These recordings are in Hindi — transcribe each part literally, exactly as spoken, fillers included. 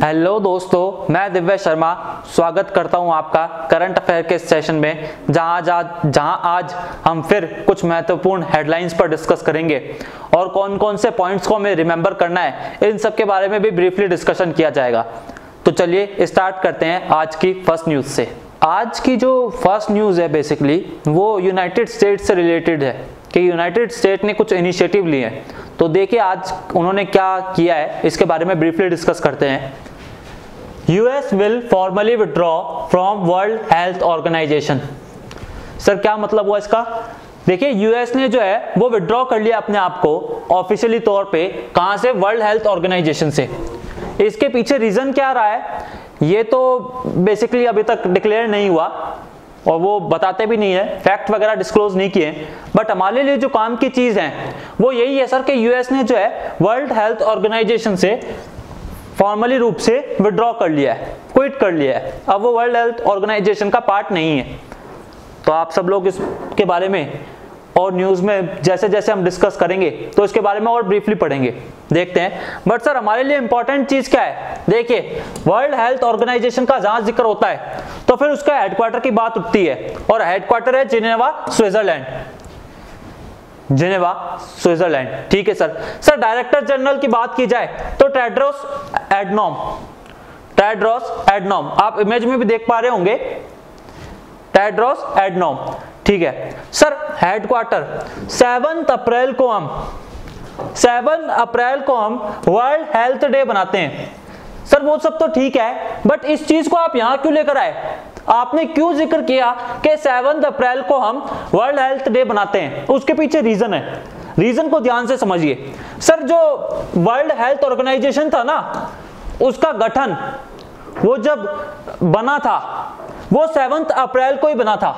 हेलो दोस्तों, मैं दिव्य शर्मा स्वागत करता हूं आपका करंट अफेयर के सेशन में, जहां जहां जहां आज हम फिर कुछ महत्वपूर्ण हेडलाइंस पर डिस्कस करेंगे और कौन कौन से पॉइंट्स को हमें रिमेंबर करना है, इन सब के बारे में भी ब्रीफली डिस्कशन किया जाएगा। तो चलिए स्टार्ट करते हैं आज की फर्स्ट न्यूज़ से। आज की जो फर्स्ट न्यूज़ है बेसिकली वो यूनाइटेड स्टेट्स से रिलेटेड है कि यूनाइटेड स्टेट ने कुछ इनिशिएटिव लिए हैं। तो देखिए आज उन्होंने क्या किया है, इसके बारे में ब्रीफली डिस्कस करते हैं। US will formally withdraw from World Health Organisation. Sir क्या मतलब हुआ इसका? देखिए यूएस ने जो है वो विड्रॉ कर लिया अपने आप को ऑफिशियली तौर पे, कहां से? वर्ल्ड हेल्थ ऑर्गेनाइजेशन से। इसके पीछे रीजन क्या रहा है ये तो बेसिकली अभी तक डिक्लेयर नहीं हुआ और वो बताते भी नहीं है, फैक्ट वगैरह डिस्क्लोज नहीं किए। बट हमारे लिए जो काम की चीज है वो यही है सर कि यूएस ने जो है वर्ल्ड हेल्थ ऑर्गेनाइजेशन से फॉर्मली रूप से विड्रॉ कर लिया है, क्विट कर लिया है। अब वो वर्ल्ड हेल्थ ऑर्गेनाइजेशन का पार्ट नहीं है। तो आप सब लोग इसके बारे में और न्यूज़ में जैसे जैसे हम डिस्कस करेंगे तो इसके बारे में और ब्रीफली पढ़ेंगे, देखते हैं। बट सर हमारे लिए इंपॉर्टेंट चीज क्या है? देखिए वर्ल्ड हेल्थ ऑर्गेनाइजेशन का जहां जिक्र होता है तो फिर उसका हेडक्वार्टर की बात उठती है, और हेडक्वार्टर है जिनेवा, स्विट्जरलैंड। जिनेवा, स्विट्जरलैंड, ठीक है सर। सर डायरेक्टर जनरल की बात की जाए तो टेड्रोस एडनॉम, टेड्रोस एडनॉम, आप इमेज में भी देख पा रहे होंगे, टेड्रोस एडनॉम, ठीक है सर। हेडक्वार्टर सेवन अप्रैल को हम सेवन अप्रैल को हम वर्ल्ड हेल्थ डे बनाते हैं। सर वो सब तो ठीक है, बट इस चीज को आप यहां क्यों लेकर आए? आपने क्यों जिक्र किया कि सेवन अप्रैल को हम वर्ल्ड हेल्थ डे बनाते हैं? उसके पीछे रीजन है, रीजन को ध्यान से समझिए। सर जो वर्ल्ड हेल्थ ऑर्गेनाइजेशन था ना, उसका गठन वो जब बना था वो सेवन अप्रैल को ही बना था,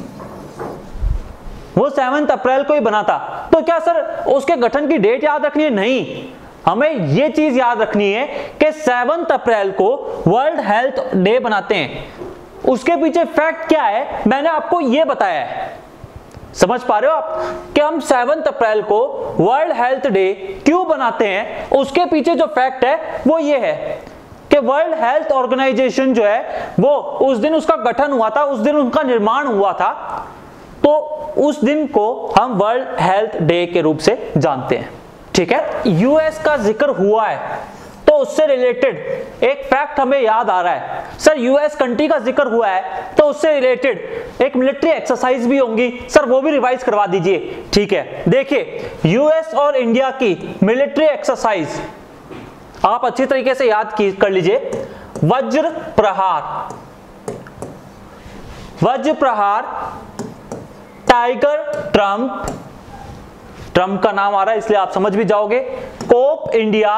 वो सेवन अप्रैल को ही बना था। तो क्या सर उसके गठन की डेट याद रखनी है? नहीं, हमें ये चीज याद रखनी है कि सेवन अप्रैल को वर्ल्ड हेल्थ डे बनाते हैं। उसके पीछे फैक्ट क्या है मैंने आपको ये बताया है, समझ पा रहे हो आप कि हम सेवन अप्रैल को वर्ल्ड हेल्थ डे क्यों बनाते हैं? उसके पीछे जो फैक्ट है वो ये है कि वर्ल्ड हेल्थ ऑर्गेनाइजेशन जो है वो उस दिन उसका गठन हुआ था, उस दिन उनका निर्माण हुआ था, तो उस दिन को हम वर्ल्ड हेल्थ डे के रूप से जानते हैं, ठीक है। यूएस का जिक्र हुआ है तो उससे रिलेटेड एक फैक्ट हमें याद आ रहा है। सर यूएस कंट्री का जिक्र हुआ है तो उससे रिलेटेड एक मिलिट्री एक्सरसाइज भी होंगी, सर वो भी रिवाइज करवा दीजिए, ठीक है। देखिए यूएस और इंडिया की मिलिट्री एक्सरसाइज आप अच्छी तरीके से याद कर लीजिए। वज्र प्रहार, वज्र प्रहार, टाइगर ट्रंप, ट्रंप का नाम आ रहा है इसलिए आप समझ भी जाओगे, कोप इंडिया,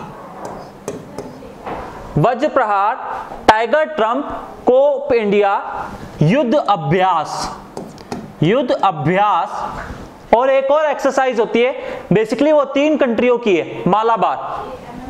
वज्र प्रहार, टाइगर ट्रंप, कोप इंडिया, युद्ध अभ्यास, युद्ध अभ्यास, और एक और एक्सरसाइज होती है, बेसिकली वो तीन कंट्रियों की है, मालाबार,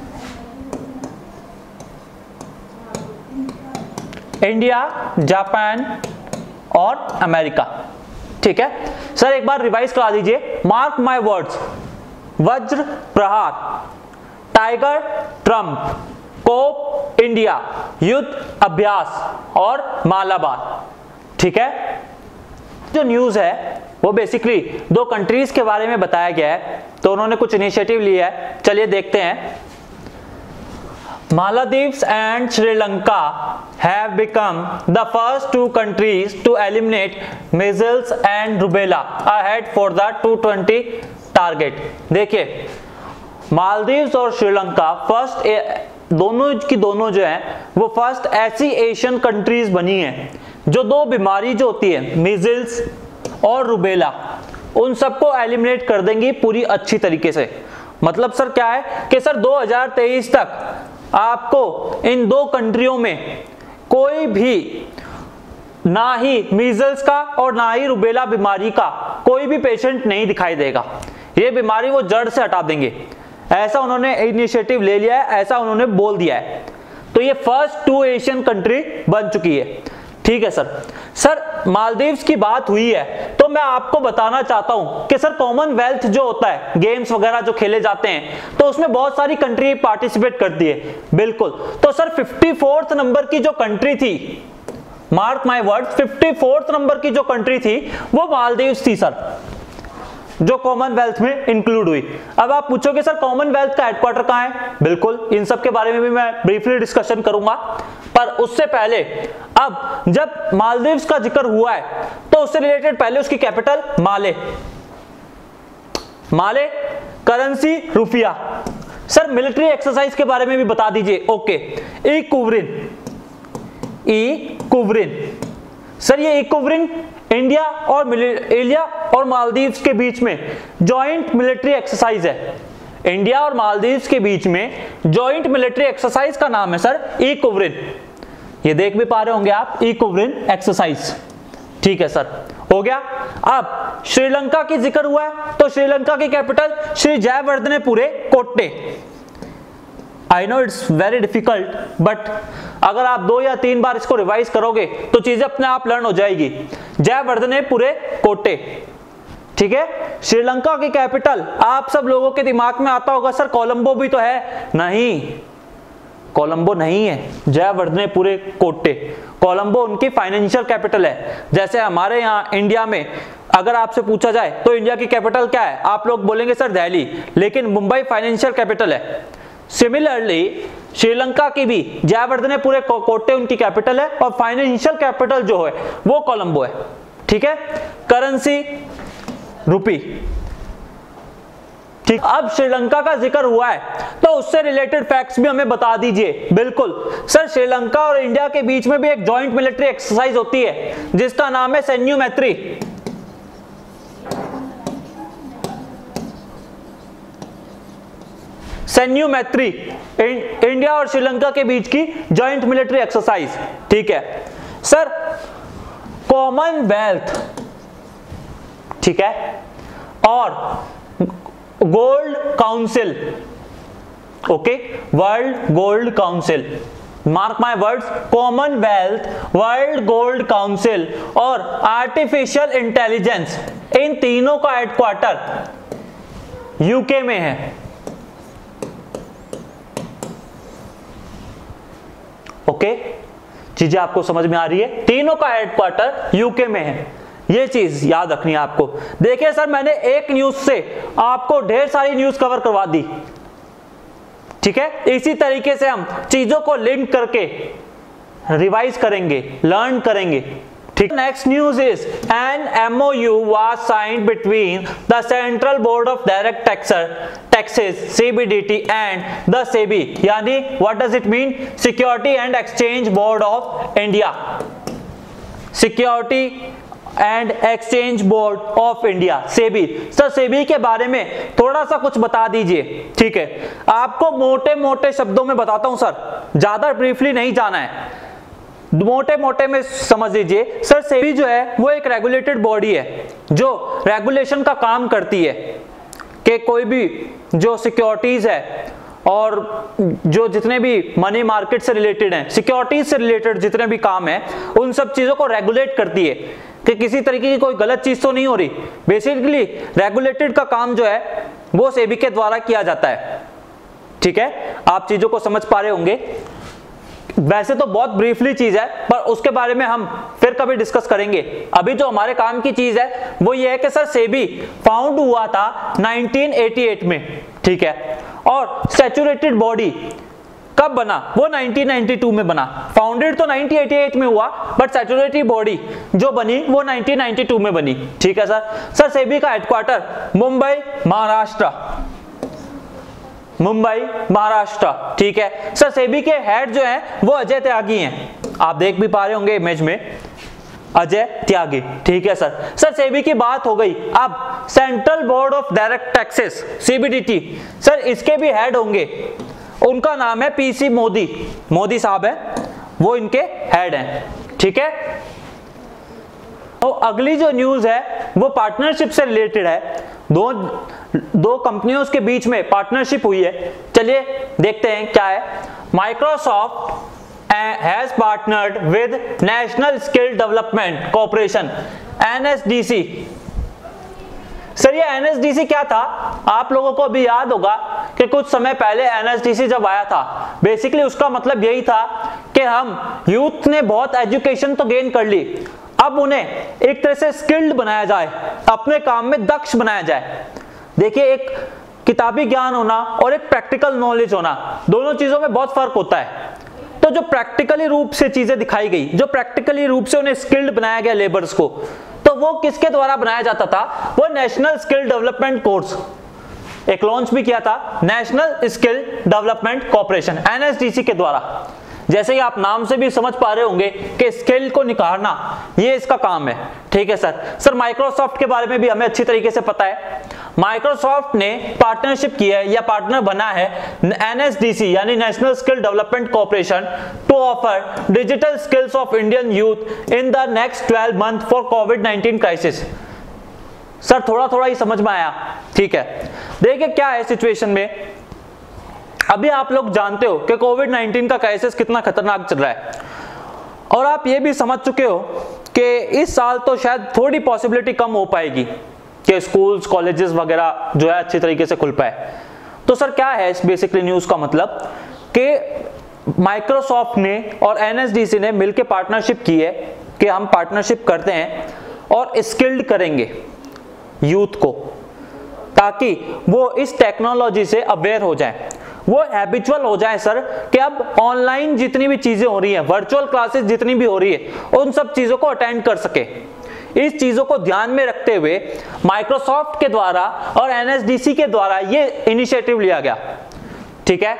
इंडिया, जापान और अमेरिका, ठीक है। सर एक बार रिवाइज करा दीजिए, मार्क माय वर्ड्स, वज्र प्रहार, टाइगर ट्रंप, कोप इंडिया, युद्ध अभ्यास और मालाबार, ठीक है। जो न्यूज है वो बेसिकली दो कंट्रीज के बारे में बताया गया है, तो उन्होंने कुछ इनिशिएटिव लिया है, चलिए देखते हैं। Maldives and Sri Lanka have become the first two countries to eliminate measles and rubella ahead for the two twenty target। देखिए मालदीव्स और श्रीलंका फर्स्ट, दोनों की दोनों जो हैं वो फर्स्ट ऐसी एशियन कंट्रीज बनी हैं जो दो बीमारी जो होती है मीजल्स और रुबेला, उन सबको एलिमिनेट कर देंगी पूरी अच्छी तरीके से। मतलब सर क्या है कि सर दो हज़ार तेईस तक आपको इन दो कंट्रियों में कोई भी ना ही मीजल्स का और ना ही रुबेला बीमारी का कोई भी पेशेंट नहीं दिखाई देगा। ये बीमारी वो जड़ से हटा देंगे, ऐसा उन्होंने इनिशिएटिव ले लिया है, ऐसा उन्होंने बोल दिया है। तो ये फर्स्ट टू एशियन कंट्री बन चुकी है। ठीक है सर। सर मालदीव्स की बात हुई है तो मैं आपको बताना चाहता हूं कि सर कॉमनवेल्थ जो होता है, गेम्स वगैरह जो खेले जाते हैं, तो उसमें बहुत सारी कंट्री पार्टिसिपेट करती है। बिल्कुल, तो सर फिफ्टी फोर्थ नंबर की जो कंट्री थी, mark my word, fifty fourth number की जो कंट्री थी वो मालदीव्स थी सर, जो कॉमनवेल्थ में इंक्लूड हुई। अब आप पूछोगे सर कॉमनवेल्थ का हेडक्वार्टर कहां है? बिल्कुल, इन सब के बारे में भी मैं ब्रीफली डिस्कशन करूंगा, पर उससे पहले अब जब मालदीव्स का जिक्र हुआ है तो उससे रिलेटेड पहले उसकी कैपिटल माले, माले, करेंसी रुपया। सर मिलिट्री एक्सरसाइज के बारे में भी बता दीजिए। ओके, इक्विवरिन, इक्विवरिन सर, ये इक्विवरिन इंडिया और इंडिया और मालदीव्स के बीच में जॉइंट मिलिट्री एक्सरसाइज है। इंडिया और मालदीव्स के बीच में जॉइंट मिलिट्री एक्सरसाइज का नाम है सर इक्विवरिन। ये देख भी पा रहे होंगे आप, इक्विवरिन एक्सरसाइज। ठीक है सर, हो गया। अब श्रीलंका की जिक्र हुआ है तो श्रीलंका की capital Sri Jayawardenepura Kotte. I know it's very difficult, but अगर आप दो या तीन बार इसको रिवाइज करोगे तो चीजें अपने आप लर्न हो जाएगी। जयवर्धनेपुरे कोट्टे, ठीक है। श्रीलंका की कैपिटल आप सब लोगों के दिमाग में आता होगा सर कोलंबो भी तो है, नहीं, कोलंबो नहीं है, जयवर्धनेपुरे कोट्टे। कोलंबो उनकी फाइनेंशियल कैपिटल है। जैसे हमारे यहाँ इंडिया में अगर आपसे पूछा जाए तो इंडिया की कैपिटल क्या है, आप लोग बोलेंगे सर दिल्ली, लेकिन मुंबई फाइनेंशियल कैपिटल है। सिमिलरली श्रीलंका की भी जयवर्धनेपुरे कोट्टे उनकी कैपिटल है और फाइनेंशियल कैपिटल जो है वो कोलंबो है। ठीक है, करेंसी रुपी। ठीक, अब श्रीलंका का जिक्र हुआ है तो उससे रिलेटेड फैक्ट्स भी हमें बता दीजिए। बिल्कुल सर, श्रीलंका और इंडिया के बीच में भी एक जॉइंट मिलिट्री एक्सरसाइज होती है जिसका नाम है सैन्यू मैत्री। सैन्यू मैत्री, इंडिया और श्रीलंका के बीच की जॉइंट मिलिट्री एक्सरसाइज। ठीक है सर, कॉमनवेल्थ, ठीक है, और Gold Council, okay, World Gold Council, mark my words, Commonwealth, World Gold Council और आर्टिफिशियल इंटेलिजेंस, इन तीनों का हेडक्वार्टर यूके में है। ओके, चीजें आपको समझ में आ रही है? तीनों का हेडक्वार्टर यूके में है, ये चीज याद रखनी है आपको। देखिए सर, मैंने एक न्यूज से आपको ढेर सारी न्यूज कवर करवा दी, ठीक है। इसी तरीके से हम चीजों को लिंक करके रिवाइज करेंगे, लर्न करेंगे। ठीक, next news is an MOU was signed between the Central Board of Direct Taxes CBDT and the SEBI, यानी what does it mean, Security and Exchange Board of India, Security and Exchange Board of India, SEBI. Sir SEBI के बारे में थोड़ा सा कुछ बता दीजिए। ठीक है, आपको मोटे मोटे शब्दों में बताता हूं सर, ज्यादा ब्रीफली नहीं जाना है, मोटे मोटे में समझ लीजिए। सर सेबी जो है वो एक रेगुलेटेड बॉडी है जो रेगुलेशन का काम करती है कि कोई भी जो सिक्योरिटीज है और जो जितने भी मनी मार्केट से रिलेटेड हैं, सिक्योरिटीज से रिलेटेड जितने भी काम है, उन सब चीजों को रेगुलेट करती है कि किसी तरीके की कोई गलत चीज तो नहीं हो रही। बेसिकली रेगुलेटेड का काम जो है वो सेबी के द्वारा किया जाता है। ठीक है, आप चीजों को समझ पा रहे होंगे। वैसे तो बहुत ब्रीफली चीज है, पर उसके बारे में हम फिर कभी डिस्कस करेंगे। अभी जो हमारे काम की चीज है वो ये है कि सर सेबी फाउंड हुआ था नाइनटीन एटी एट में, ठीक है, और स्टैट्यूरेटेड बॉडी कब बना, वो नाइनटीन नाइंटी टू में बना। फाउंडेड तो नाइनटीन एटी एट में हुआ, बट स्टैट्यूरेटरी बॉडी जो बनी वो नाइनटीन नाइंटी टू में बनी। ठीक है सर। सर सेबी का हेडक्वार्टर मुंबई महाराष्ट्र, मुंबई महाराष्ट्र। ठीक है सर, सेबी के हेड जो हैं वो अजय त्यागी हैं, आप देख भी पा रहे होंगे इमेज में, अजय त्यागी। ठीक है सर। सर सेबी की बात हो गई, अब Central Board of Direct Taxes CBDT, sir इसके भी हेड होंगे, उनका नाम है पीसी मोदी, मोदी साहब है वो इनके हेड हैं। ठीक है, तो अगली जो न्यूज है वो पार्टनरशिप से रिलेटेड है। दो दो कंपनियों के बीच में पार्टनरशिप हुई है। चलिए देखते हैं क्या है। Microsoft has partnered with National Skill Development Corporation N S D C. Sir ये एन एस डी सी क्या था? आप लोगों को भी याद होगा कि कुछ समय पहले एन एस डी सी जब आया था, बेसिकली उसका मतलब यही था कि हम यूथ ने बहुत एजुकेशन तो गेन कर ली, अब उन्हें एक तरह से स्किल्ड बनाया जाए, अपने काम में दक्ष बनाया जाए। देखिए, एक किताबी ज्ञान होना और एक प्रैक्टिकल नॉलेज होना, दोनों चीजों में बहुत फर्क होता है। तो जो प्रैक्टिकली रूप से चीजें दिखाई गई, जो प्रैक्टिकली रूप से उन्हें स्किल्ड बनाया गया लेबर्स को, तो वो किसके द्वारा बनाया जाता था? वो नेशनल स्किल डेवलपमेंट कोर्स एक लॉन्च भी किया था, National Skill Development Corporation N S D C के द्वारा। जैसे ही आप नाम से भी समझ पा रहे होंगे कि स्किल को निखारना ये इसका काम है। ठीक है सर। सर माइक्रोसॉफ्ट के बारे में भी हमें अच्छी तरीके से पता है। माइक्रोसॉफ्ट ने पार्टनरशिप की है या पार्टनर बना है एन एस डी सी यानी National Skill Development Corporation to offer digital skills of Indian youth in the next twelve month for COVID nineteen crisis. Sir थोड़ा थोड़ा ही समझ में आया। ठीक है, देखिए क्या है सिचुएशन में। अभी आप लोग जानते हो कि कोविड नाइनटीन का क्राइसिस कितना खतरनाक चल रहा है, और आप ये भी समझ चुके हो कि इस साल तो शायद थोड़ी पॉसिबिलिटी कम हो पाएगी कि स्कूल्स कॉलेजेस वगैरह जो है अच्छी तरीके से खुल पाए। तो सर क्या है इस बेसिकली न्यूज़ का मतलब कि माइक्रोसॉफ्ट ने और एन एस डी सी ने मिलकर पार्टनरशिप की है कि हम पार्टनरशिप करते हैं और स्किल्ड करेंगे यूथ को, ताकि वो इस टेक्नोलॉजी से अवेयर हो जाए, वो हैबिचुअल हो जाए सर कि अब ऑनलाइन जितनी भी चीजें हो रही हैं, वर्चुअल क्लासेस जितनी भी हो रही है, उन सब चीजों को अटेंड कर सके। इस चीजों को ध्यान में रखते हुए माइक्रोसॉफ्ट के द्वारा और एन एस डी सी के द्वारा ये इनिशिएटिव लिया गया। ठीक है,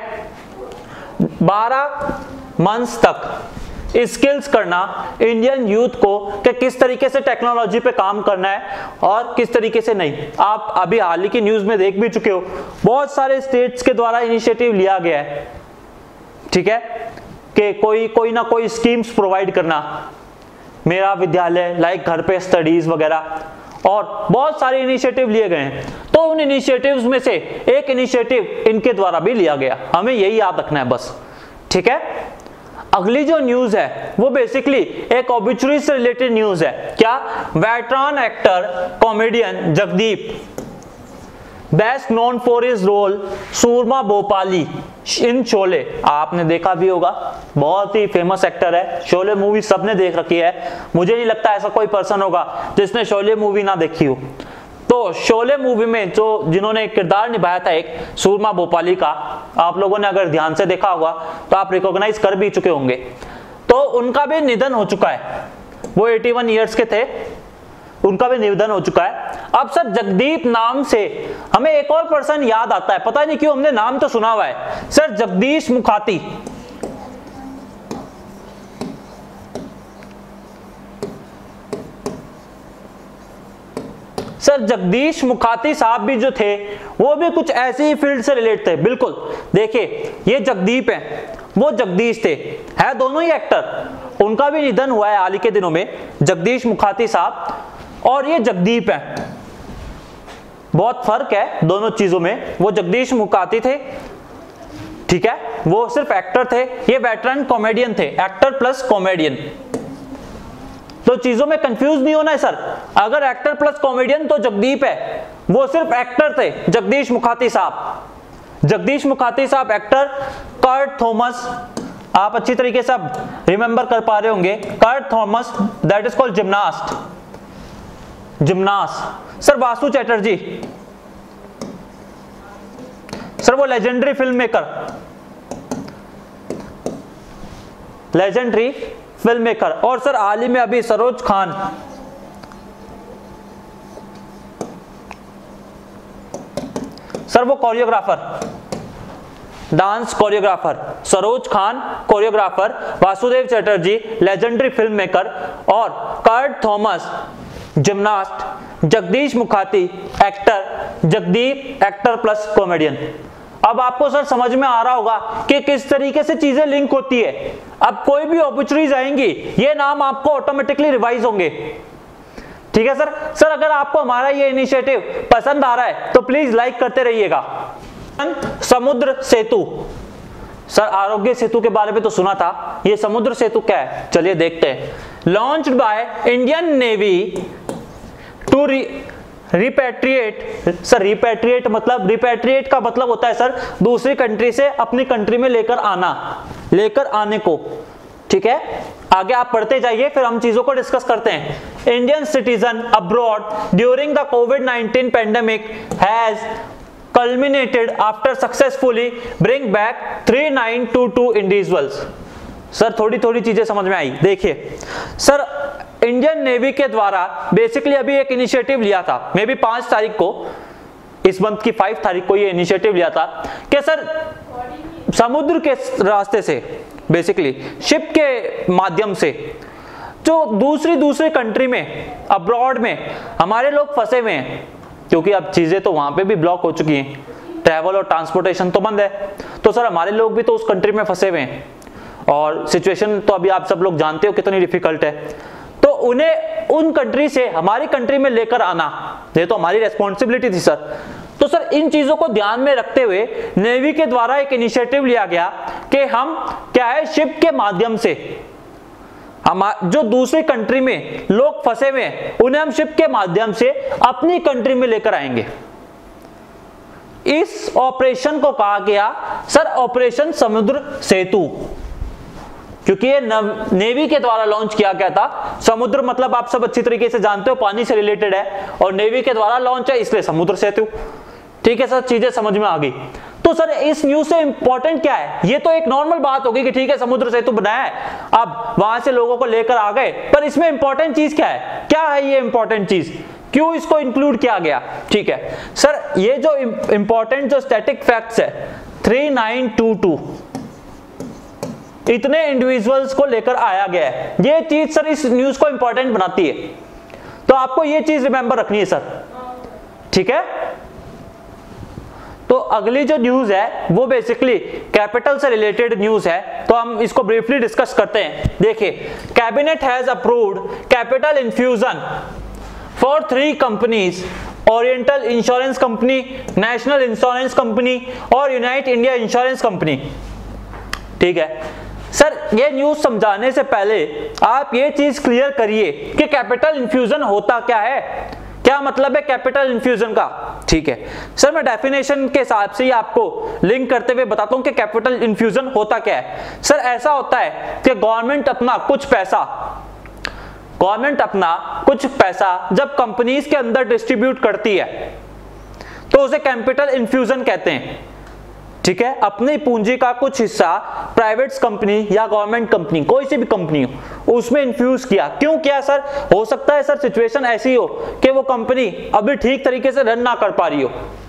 बारह मंथ्स तक स्किल्स करना इंडियन यूथ को कि किस तरीके से टेक्नोलॉजी पे काम करना है और किस तरीके से नहीं। आप अभी हाल ही की न्यूज में देख भी चुके हो, बहुत सारे स्टेट्स के द्वारा इनिशिएटिव लिया गया है। ठीक है, कि कोई कोई ना कोई स्कीम्स प्रोवाइड करना, मेरा विद्यालय, लाइक घर पे स्टडीज वगैरह, और बहुत सारे इनिशिएटिव लिए गए हैं। तो उन इनिशिएटिव्स में से एक इनिशिएटिव इनके द्वारा भी लिया गया, हमें यही याद रखना है बस। ठीक है, अगली जो न्यूज है वो बेसिकली एक ऑब्ituary से रिलेटेड न्यूज है। क्या? Veteran actor comedian Jagdeep, best known for his role Soorma Bhopali in Sholay, आपने देखा भी होगा, बहुत ही फेमस एक्टर है। शोले मूवी सबने देख रखी है, मुझे नहीं लगता ऐसा कोई पर्सन होगा जिसने शोले मूवी ना देखी हो। तो शोले मूवी में जो जिन्होंने किरदार निभाया था एक सूरमा भोपाली का, आप लोगों ने अगर ध्यान से देखा होगा तो आप रिकॉग्नाइज कर भी चुके होंगे। तो उनका भी निधन हो चुका है, वो इक्यासी इयर्स के थे, उनका भी निधन हो चुका है। अब सर जगदीप नाम से हमें एक और पर्सन याद आता है, पता नहीं क्यों, हमने नाम तो सुना हुआ है, सर जगदीश मुखाती। सर जगदीश मुखाती साहब भी जो थे वो भी कुछ ऐसे ही फील्ड से रिलेट थे। बिल्कुल, देखिए ये जगदीप है, वो जगदीश थे, है दोनों ही एक्टर। उनका भी निधन हुआ है हाल ही के दिनों में, जगदीश मुखाती साहब और ये जगदीप है, बहुत फर्क है दोनों चीजों में। वो जगदीश मुखाती थे, ठीक है, वो सिर्फ एक्टर थे, ये वेटरन कॉमेडियन थे, एक्टर प्लस कॉमेडियन। तो चीजों में कंफ्यूज नहीं होना है सर, अगर एक्टर प्लस कॉमेडियन तो जगदीप है, वो सिर्फ एक्टर थे जगदीश मुखाती साहब। जगदीश मुखाती साहब एक्टर, कर्ट थॉमस आप अच्छी तरीके से रिमेंबर कर पा रहे होंगे, Kurt Thomas that is called gymnast, gymnast. Sir Vasu Chatterjee, sir वो legendary film maker, legendary film maker. और सर हाल ही में अभी सरोज खान, सर वो choreographer, dance choreographer, Saroj Khan choreographer, Vasudev Chatterjee legendary film maker, और Kurt Thomas gymnast, Jagdish Mukhati actor, Jagdeep actor plus comedian. अब आपको सर समझ में आ रहा होगा कि किस तरीके से चीजें लिंक होती है। अब कोई भी ऑब्ituaries आएंगी, ये नाम आपको ऑटोमेटिकली रिवाइज होंगे। ठीक है सर। सर अगर आपको हमारा ये इनिशिएटिव पसंद आ रहा है तो प्लीज लाइक करते रहिएगा। समुद्र सेतु, सर आरोग्य सेतु के बारे में तो सुना था, ये समुद्र सेतु क्या है, चलिए देखते हैं। Launched by Indian Navy to repatriate, sir repatriate मतलब, रिपैट्रिएट का मतलब होता है सर दूसरी कंट्री से अपनी कंट्री में लेकर आना, लेकर आने को, ठीक है। आगे आप पढ़ते जाइए, फिर हम चीजों को डिस्कस करते हैं। Indian citizen abroad during the COVID nineteen pandemic has culminated after successfully bring back three thousand nine hundred twenty-two individuals। Sir थोड़ी थोड़ी चीजें समझ में आई। देखिए सर, इंडियन नेवी के द्वारा बेसिकली अभी एक इनिशिएटिव लिया था, मे बी पांच तारीख को, इस मंथ की फाइव तारीख को ये इनिशिएटिव लिया था कि सर समुद्र के रास्ते से, बेसिकली शिप के माध्यम से जो दूसरी दूसरी कंट्री में, अब्रॉड में हमारे लोग फंसे हुए हैं, क्योंकि अब चीजें तो वहां पे भी ब्लॉक हो चुकी हैं, ट्रैवल और ट्रांसपोर्टेशन तो बंद है, तो सर हमारे लोग भी तो उस कंट्री में फंसे हुए हैं और सिचुएशन तो अभी आप सब लोग जानते हो कितनी डिफिकल्ट है। तो उन्हें उन कंट्री से हमारी कंट्री में लेकर आना, ये तो हमारी रेस्पॉन्सिबिलिटी थी सर। तो सर इन चीजों को ध्यान में रखते हुए नेवी के द्वारा एक इनिशिएटिव लिया गया कि हम क्या है, शिप के माध्यम से हम जो दूसरी कंट्री में लोग फंसे हुए हैं उन्हें हम शिप के माध्यम से अपनी कंट्री में लेकर आएंगे। इस ऑपरेशन को कहा गया सर ऑपरेशन समुद्र सेतु, क्योंकि ये नेवी के द्वारा लॉन्च किया गया था। समुद्र मतलब आप सब अच्छी तरीके से जानते हो पानी से रिलेटेड है, और नेवी के द्वारा लॉन्च है इसलिए समुद्र सेतु, ठीक है सर, चीजें समझ में आ गई। तो सर इस न्यूज से इंपॉर्टेंट क्या है, ये तो एक नॉर्मल बात होगी कि ठीक है समुद्र सेतु बनाया है, अब वहां से लोगों को लेकर आ गए, पर इसमें इंपॉर्टेंट चीज क्या है, क्या है ये इंपॉर्टेंट चीज, क्यों इसको इंक्लूड किया गया, ठीक है सर। ये जो इंपॉर्टेंट जो स्टैटिक फैक्ट्स है थ्री नाइन टू टू, इतने इंडिविजुअल्स को लेकर आया गया है, ये चीज सर इस न्यूज को इंपॉर्टेंट बनाती है, तो आपको ये चीज रिमेंबर रखनी है सर, ठीक है। तो अगली जो न्यूज है वो बेसिकली कैपिटल से रिलेटेड न्यूज है, तो हम इसको ब्रीफली डिस्कस करते हैं। देखिए, cabinet has approved capital infusion for three companies, Oriental Insurance Company, National Insurance Company और यूनाइट इंडिया इंश्योरेंस कंपनी, ठीक है सर। ये न्यूज समझाने से पहले आप ये चीज क्लियर करिए कि कैपिटल इन्फ्यूजन होता क्या है, क्या मतलब है कैपिटल इन्फ्यूजन का, ठीक है सर। मैं डेफिनेशन के हिसाब से ही आपको लिंक करते हुए बताता हूं कि कैपिटल इन्फ्यूजन होता क्या है। सर ऐसा होता है कि गवर्नमेंट अपना कुछ पैसा गवर्नमेंट अपना कुछ पैसा जब कंपनीज के अंदर डिस्ट्रीब्यूट करती है तो उसे कैपिटल इन्फ्यूजन कहते हैं, ठीक है। अपनी पूंजी का कुछ हिस्सा प्राइवेट कंपनी या गवर्नमेंट कंपनी, कोई सी भी कंपनी हो, उसमें इन्फ्यूज किया। क्यों किया सर? हो सकता है सर सिचुएशन ऐसी हो कि वो कंपनी अभी ठीक तरीके से रन ना कर पा रही हो,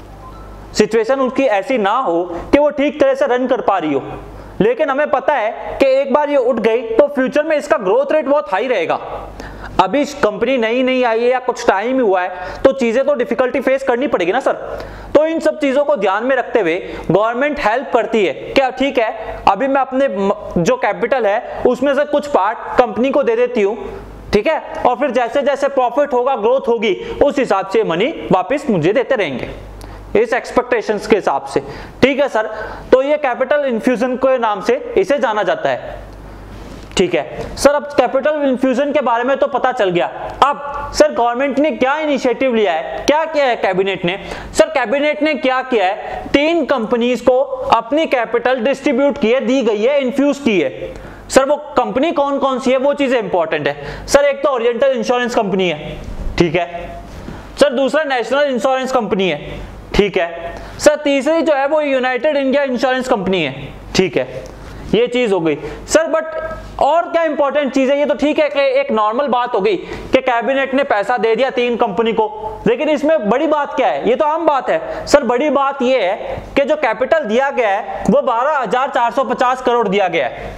सिचुएशन उसकी ऐसी ना हो कि वो ठीक तरह से रन कर पा रही हो, लेकिन हमें पता है कि एक बार ये उठ गई तो फ्यूचर में इसका ग्रोथ रेट बहुत हाई रहेगा। अभी कंपनी नई नई आई है या कुछ टाइम ही हुआ है तो चीजें तो डिफिकल्टी फेस करनी पड़ेगी ना सर। तो इन सब चीजों को ध्यान में रखते हुए गवर्नमेंट हेल्प करती है, क्या ठीक है अभी मैं अपने जो कैपिटल है उसमें से कुछ पार्ट कंपनी को दे देती हूँ, ठीक है, और फिर जैसे जैसे प्रॉफिट होगा, ग्रोथ होगी, उस हिसाब से मनी वापस मुझे देते रहेंगे, इस एक्सपेक्टेशंस के हिसाब से, ठीक है सर। तो ये कैपिटल इन्फ्यूजन के नाम से इसे जाना जाता है, ठीक है सर। अब कैपिटल इन्फ्यूजन के बारे में तो पता चल गया। अब सर गवर्नमेंट ने क्या इनिशिएटिव लिया है, क्या किया है कैबिनेट ने? सर कैबिनेट ने क्या किया है, तीन कंपनीज को अपनी कैपिटल डिस्ट्रीब्यूट की है, दी गई है, इन्फ्यूज की है। सर वो कंपनी कौन कौन सी है वो चीजें इंपॉर्टेंट है सर। एक तो ओरिएंटल इंश्योरेंस कंपनी है, ठीक है सर। दूसरा नेशनल इंश्योरेंस कंपनी है, ठीक है सर। तीसरी जो है वो यूनाइटेड इंडिया इंश्योरेंस कंपनी है, ठीक है, ये चीज हो गई सर। बट और क्या इंपॉर्टेंट चीज है? ये तो ठीक है कि एक नॉर्मल बात हो गई कि कैबिनेट ने पैसा दे दिया तीन कंपनी को, लेकिन इसमें बड़ी बात क्या है? ये तो आम बात है सर। बड़ी बात ये है कि जो कैपिटल दिया गया है वो बारह हजार चार सौ पचास करोड़ दिया गया है।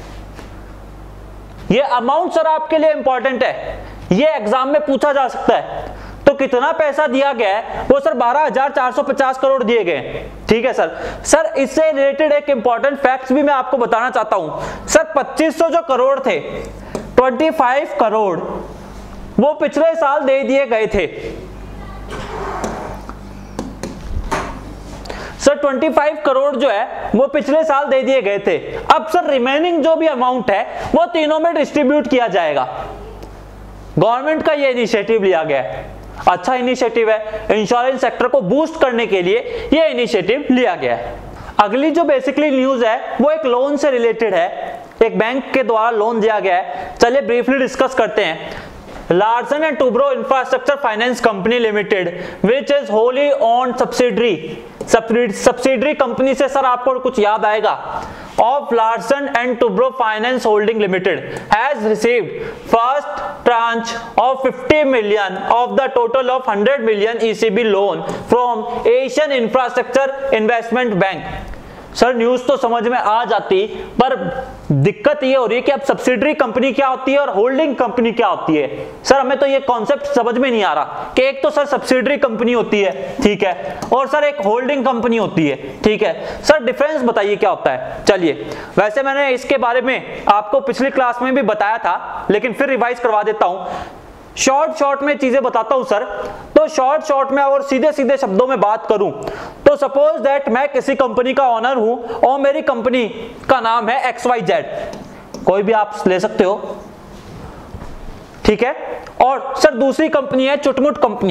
ये अमाउंट सर आपके लिए इंपॉर्टेंट है, ये एग्जाम में पूछा जा सकता है। तो कितना पैसा दिया गया है? वो सर बारह हजार चार सौ पचास करोड़ दिए गए, ठीक है सर। सर इससे रिलेटेड एक इंपॉर्टेंट फैक्ट्स भी मैं आपको बताना चाहता हूं सर। पच्चीस सौ जो करोड़ थे, पच्चीस करोड़ वो पिछले साल दे दिए गए थे सर। पच्चीस करोड़ जो है वो पिछले साल दे दिए गए थे। अब सर रिमेनिंग जो भी अमाउंट है वो तीनों में डिस्ट्रीब्यूट किया जाएगा। गवर्नमेंट का ये इनिशिएटिव लिया गया है, अच्छा इनिशिएटिव है, इंश्योरेंस सेक्टर को बूस्ट करने के लिए ये इनिशिएटिव लिया गया है। अगली जो बेसिकली न्यूज है वो एक लोन से रिलेटेड है, एक बैंक के द्वारा लोन दिया गया है। चलिए ब्रीफली डिस्कस करते हैं। Larsen and Toubro Infrastructure Finance Company Limited which is wholly owned subsidiary, subsidiary company से सर आपको कुछ याद आएगा, of Larsen and Toubro Finance Holding Limited has received first tranche of fifty million of the total of one hundred million E C B loan from Asian Infrastructure Investment Bank। Sir news तो समझ में आ जाती, पर दिक्कत ये हो रही है कि अब सब्सिडरी कंपनी क्या होती है और होल्डिंग कंपनी क्या होती है। सर हमें तो ये कॉन्सेप्ट समझ में नहीं आ रहा कि एक तो सर सब्सिडरी कंपनी होती है, ठीक है, और सर एक होल्डिंग कंपनी होती है, ठीक है। सर डिफरेंस बताइए क्या होता है। चलिए, वैसे मैंने इसके बारे में आपको पिछली क्लास में भी बताया था, लेकिन फिर रिवाइज करवा देता हूं। शॉर्ट शॉर्ट में चीजें बताता हूं सर। तो शॉर्ट शॉर्ट में और सीधे सीधे शब्दों में बात करूं तो सपोज दैट मैं किसी कंपनी का ओनर हूं और मेरी कंपनी का नाम है एक्स वाई जेड, कोई भी आप ले सकते हो, ठीक है। और सर दूसरी कंपनी है चुटमुट कंपनी,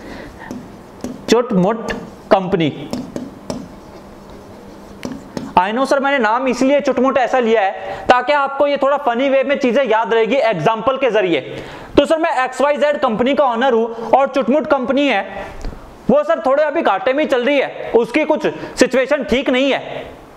चुटमुट कंपनी। आई नो सर मैंने नाम इसलिए चुटमुट ऐसा लिया है ताकि आपको ये थोड़ा फनी वे में चीजें याद रहेगी एग्जांपल के जरिए। तो सर मैं एक्स वाई जेड कंपनी का ओनर हूं और चुटमुट कंपनी है, वो सर थोड़े अभी घाटे में चल रही है, उसकी कुछ सिचुएशन ठीक नहीं है,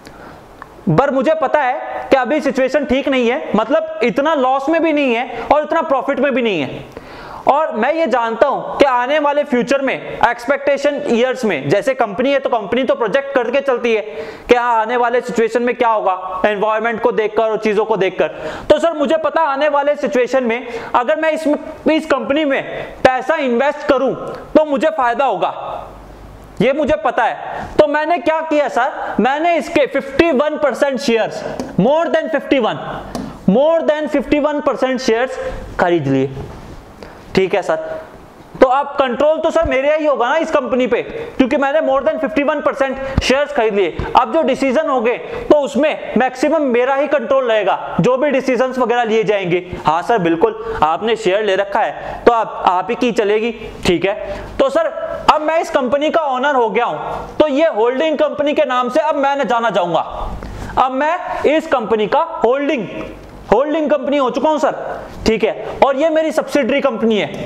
पर मुझे पता है कि अभी सिचुएशन ठीक नहीं है, मतलब इतना लॉस में भी नहीं है और इतना प्रॉफिट में भी नहीं है। और मैं ये जानता हूं कि आने वाले फ्यूचर में एक्सपेक्टेशन ईयर्स में, जैसे कंपनी है तो कंपनी तो प्रोजेक्ट करके चलती है कि हाँ आने वाले सिचुएशन में क्या होगा, एनवायरनमेंट को देखकर और चीजों को देखकर। तो सर मुझे पता आने वाले सिचुएशन में अगर मैं इसमें इस कंपनी में पैसा इन्वेस्ट करूं तो मुझे फायदा होगा, ये मुझे पता है। तो मैंने क्या किया सर, मैंने इसके इक्यावन परसेंट शेयर्स, मोर देन इक्यावन मोर देन इक्यावन परसेंट शेयर्स खरीद लिए, ठीक है सर। तो अब कंट्रोल तो सर मेरे ही होगा ना इस कंपनी पे, क्योंकि मैंने मोर देन इक्यावन परसेंट शेयर्स खरीद लिए। अब जो डिसीजन होंगे तो उसमें मैक्सिमम मेरा ही कंट्रोल रहेगा, जो भी डिसीजंस वगैरह लिए जाएंगे। हाँ सर बिल्कुल, आपने शेयर ले रखा है तो आप आप ही की चलेगी, ठीक है। तो सर अब मैं इस कंपनी का ओनर हो गया हूं, तो ये होल्डिंग कंपनी के नाम से अब मैं जाना चाहूंगा। अब मैं इस कंपनी का होल्डिंग होल्डिंग कंपनी हो चुका हूं सर, ठीक है। और ये मेरी सब्सिडरी कंपनी है,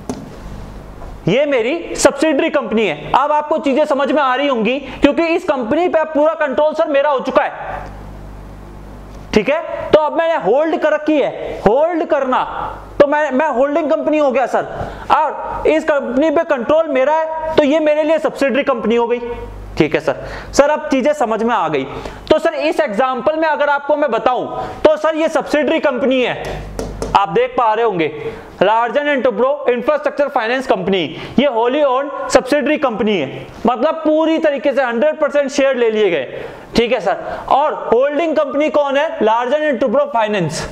ये मेरी सब्सिडरी कंपनी है। अब आपको चीजें समझ में आ रही होंगी क्योंकि इस कंपनी पे पूरा कंट्रोल सर मेरा हो चुका है, ठीक है। तो अब मैंने होल्ड कर रखी है, होल्ड करना, तो मैं मैं होल्डिंग कंपनी हो गया सर, और इस कंपनी पे कंट्रोल मेरा है, तो ये मेरे लिए सब्सिडरी कंपनी हो गई, ठीक है सर। सर अब चीजें समझ में आ गई। तो सर इस एग्जांपल में अगर आपको मैं बताऊं तो सर ये सब्सिडरी कंपनी है, आप देख पा रहे होंगे, Larsen and Toubro Infrastructure Finance Company, ये होली ओन्ड सब्सिडरी कंपनी है, मतलब पूरी तरीके से हंड्रेड परसेंट शेयर ले लिए गए, ठीक है सर। और होल्डिंग कंपनी कौन है, लार्सन एंड टुब्रो फाइनेंस,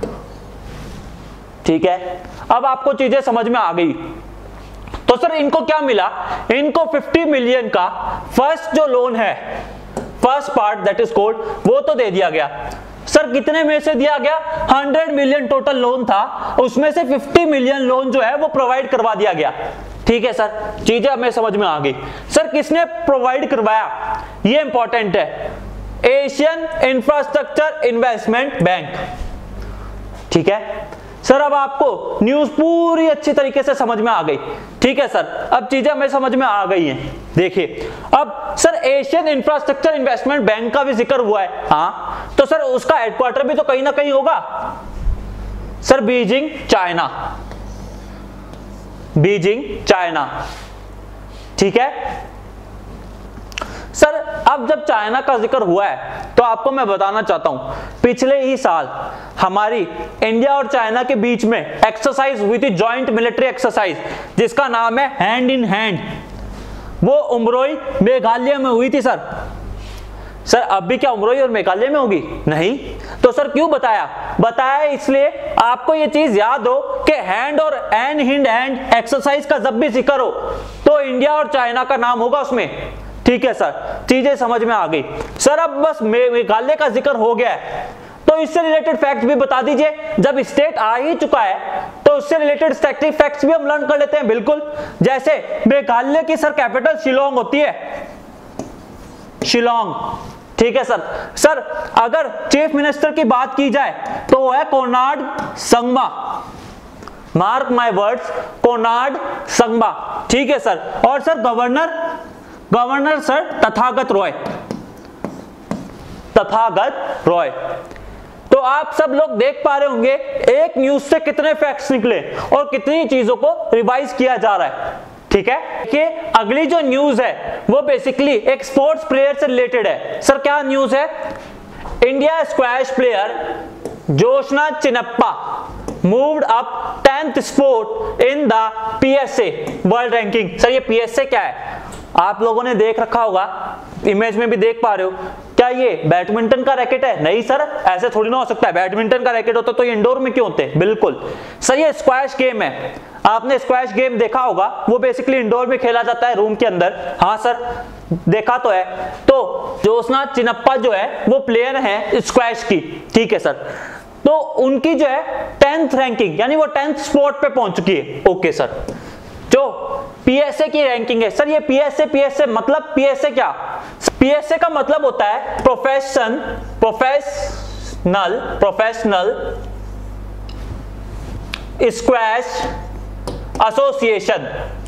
ठीक है। अब आपको चीजें समझ में आ गई। तो सर इनको क्या मिला, इनको पचास मिलियन का फर्स्ट जो लोन है, first part that is called, वो तो दे दिया गया। सर कितने में से दिया गया, सौ मिलियन टोटल लोन था, उसमें से पचास मिलियन लोन जो है वो प्रोवाइड करवा दिया गया, ठीक है सर। चीजें हमें समझ में आ गई। सर किसने प्रोवाइड करवाया, ये इंपॉर्टेंट है, एशियन इंफ्रास्ट्रक्चर इन्वेस्टमेंट बैंक, ठीक है सर। अब आपको न्यूज पूरी अच्छी तरीके से समझ में आ गई, ठीक है सर। अब चीजें हमें समझ में आ गई हैं। देखिए अब sir Asian Infrastructure Investment Bank का भी जिक्र हुआ है, हाँ, तो सर उसका हेडक्वार्टर भी तो कहीं ना कहीं होगा sir, Beijing China, Beijing China, ठीक है सर। अब जब चाइना का जिक्र हुआ है तो आपको मैं बताना चाहता हूं, पिछले ही साल हमारी इंडिया और चाइना के बीच में एक्सरसाइज हुई थी, जॉइंट मिलिट्री एक्सरसाइज, जिसका नाम है हैंड इन हैंड, वो उमरोई मेघालय में हुई थी सर। सर अब भी क्या उमरोई और मेघालय में होगी, नहीं, तो सर क्यों बताया, बताया इसलिए आपको ये चीज याद हो कि हैंड और हैंड इन हैंड एक्सरसाइज का जब भी जिक्र हो तो इंडिया और चाइना का नाम होगा उसमें, ठीक है सर, चीजें समझ में आ गई सर। अब बस मेघालय का जिक्र हो गया है तो इससे रिलेटेड फैक्ट भी बता दीजिए। जब स्टेट आ ही चुका है तो उससे रिलेटेड स्टैटिस्टिक फैक्ट्स भी हम लर्न कर लेते हैं। बिल्कुल, जैसे मेघालय की सर कैपिटल शिलोंग होती है, शिलोंग, ठीक है सर। सर अगर चीफ मिनिस्टर की बात की जाए तो वो है Conrad Sangma, mark my words, Conrad Sangma, ठीक है सर। और sir governor, governor sir Tathagata Roy, Tathagata Roy. तो आप सब लोग देख पा रहे होंगे एक न्यूज से कितने फैक्ट्स निकले और कितनी चीजों को रिवाइज किया जा रहा है, ठीक है। कि अगली जो न्यूज है वो बेसिकली एक स्पोर्ट्स प्लेयर से रिलेटेड है। सर क्या न्यूज है? India squash player Joshna Chinappa moved up tenth sport in the PSA world ranking. Sir ये पीएसए क्या है? आप लोगों ने देख रखा होगा, इमेज में भी देख पा रहे हो। क्या ये बैडमिंटन का रैकेट है? नहीं सर, ऐसे थोड़ी ना हो सकता है। बैडमिंटन का रैकेट होता तो ये इंडोर में क्यों होते? बिल्कुल सर, ये स्क्वैश गेम है। आपने स्क्वैश गेम देखा होगा, वो बेसिकली इंडोर में खेला जाता है, रूम के अंदर। हाँ सर, देखा तो है। तो जोशना चिनप्पा जो है वो प्लेयर है स्क्वैश की, ठीक है सर। तो उनकी जो है टेंथ रैंकिंग, यानी वो टेंथ स्पॉट पे पहुंच चुकी है। ओके सर, जो पीएसए की रैंकिंग है सर, ये पीएसए पीएसए मतलब पीएसए क्या? पीएसए का मतलब होता है profession professional professional squash association,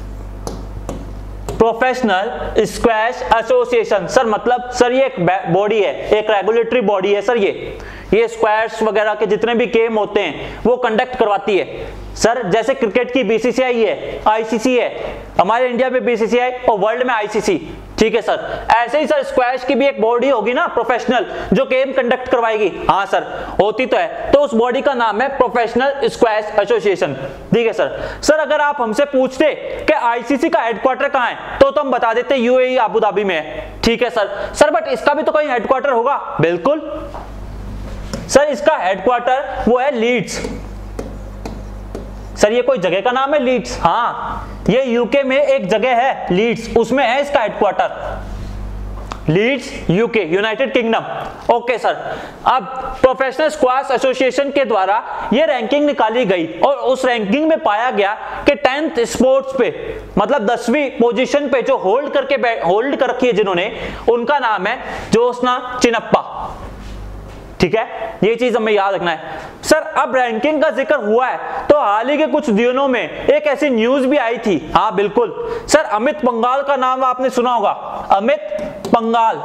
professional squash association. Sir मतलब सर ये एक बॉडी है, एक रेगुलेटरी बॉडी है सर। ये ये स्क्वैश वगैरह के जितने भी गेम होते हैं वो कंडक्ट करवाती है सर। जैसे क्रिकेट की बीसीसीआई है, आईसीसी है, हमारे इंडिया में बीसीसीआई और वर्ल्ड में आईसीसी, ठीक है सर। ऐसे ही सर स्क्वैश की भी एक बॉडी होगी ना प्रोफेशनल, जो गेम कंडक्ट करवाएगी। हाँ सर, होती तो है। तो उस बॉडी का नाम है प्रोफेशनल स्क्वैश एसोसिएशन, ठीक है सर। सर अगर आप हमसे पूछते कि आईसीसी का हेडक्वार्टर कहाँ है तो, तो हम बता देते यूएई अबू धाबी में है, ठीक है सर। सर बट इसका भी तो कहीं हेडक्वार्टर होगा? बिल्कुल सर, इसका हेडक्वार्टर वो है लीड्स। सर ये कोई जगह का नाम है लीड्स? हाँ, ये यूके में एक जगह है लीड्स, उसमें है इसका headquarter. Leeds UK, United Kingdom. Okay sir, अब प्रोफेशनल स्क्वैश एसोसिएशन के द्वारा ये रैंकिंग निकाली गई और उस रैंकिंग में पाया गया कि टेंथ स्पोर्ट्स पे, मतलब दसवीं पोजीशन पे जो होल्ड करके होल्ड कर रखी है जिन्होंने, उनका नाम है जोशना चिनप्पा, ठीक है। ये चीज हमें याद रखना है सर। अब रैंकिंग का जिक्र हुआ है तो हाल ही के कुछ दिनों में एक ऐसी न्यूज भी आई थी। हाँ बिल्कुल सर, अमित पंघाल का नाम आपने सुना होगा, अमित पंघाल।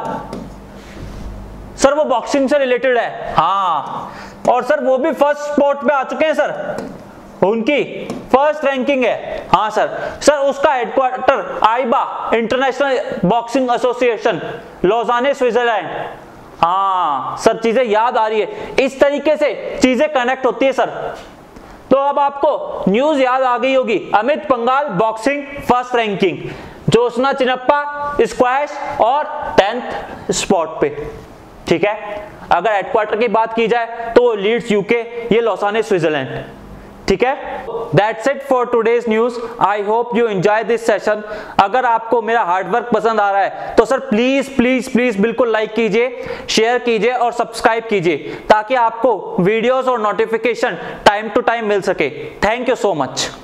सर वो बॉक्सिंग से रिलेटेड है। हाँ, और सर वो भी फर्स्ट स्पॉट पे आ चुके हैं सर, उनकी फर्स्ट रैंकिंग है। हाँ सर, सर उसका headquarter AIBA International Boxing Association, Lausanne Switzerland. हाँ सर, चीजें याद आ रही है, इस तरीके से चीजें कनेक्ट होती है सर। तो अब आपको न्यूज याद आ गई होगी, Amit Panghal boxing first ranking, Joshna Chinappa squash और टेंथ स्पॉट पे, ठीक है। अगर हेडक्वार्टर की बात की जाए तो लीड्स यूके, ये लौसाने स्विट्जरलैंड, ठीक है। That's it for today's news. I hope you enjoy this session. अगर आपको मेरा हार्डवर्क पसंद आ रहा है तो सर प्लीज प्लीज प्लीज बिल्कुल लाइक कीजिए, शेयर कीजिए और सब्सक्राइब कीजिए, ताकि आपको वीडियोस और नोटिफिकेशन टाइम टू टाइम मिल सके। Thank you so much.